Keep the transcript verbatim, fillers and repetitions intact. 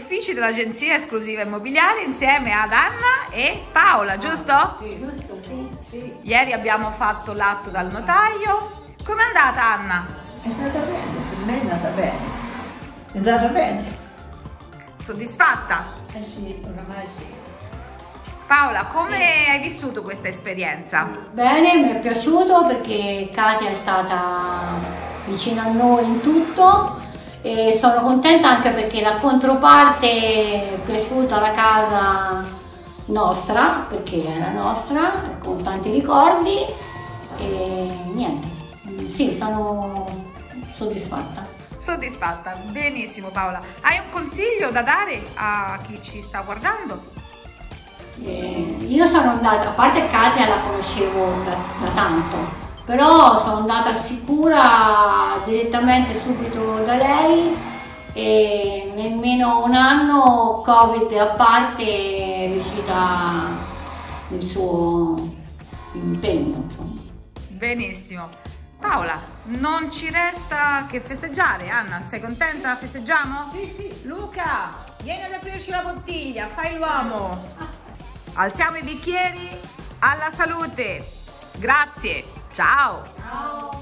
uffici dell'agenzia esclusiva immobiliare insieme ad Anna e Paola, giusto? Ah, sì, giusto, sì, sì. Ieri abbiamo fatto l'atto dal notaio. Com'è andata, Anna? È andata bene, per me è andata bene. È andata bene. Soddisfatta? Eh sì, oramai sì. Paola, come hai vissuto questa esperienza? Bene, mi è piaciuto perché Katia è stata vicino a noi in tutto e sono contenta anche perché la controparte è piaciuta la casa nostra, perché è la nostra, con tanti ricordi e niente, sì, sono soddisfatta. Soddisfatta, benissimo Paola. Hai un consiglio da dare a chi ci sta guardando? Eh, io sono andata, a parte Katia la conoscevo da, da tanto, però sono andata sicura direttamente subito da lei e nemmeno un anno, Covid a parte, è riuscita nel suo impegno, insomma. Benissimo. Paola, non ci resta che festeggiare. Anna, sei contenta? Festeggiamo? Sì, sì. Luca, vieni ad aprirci la bottiglia, fai l'uomo. Alziamo i bicchieri alla salute. Grazie. Ciao. Ciao.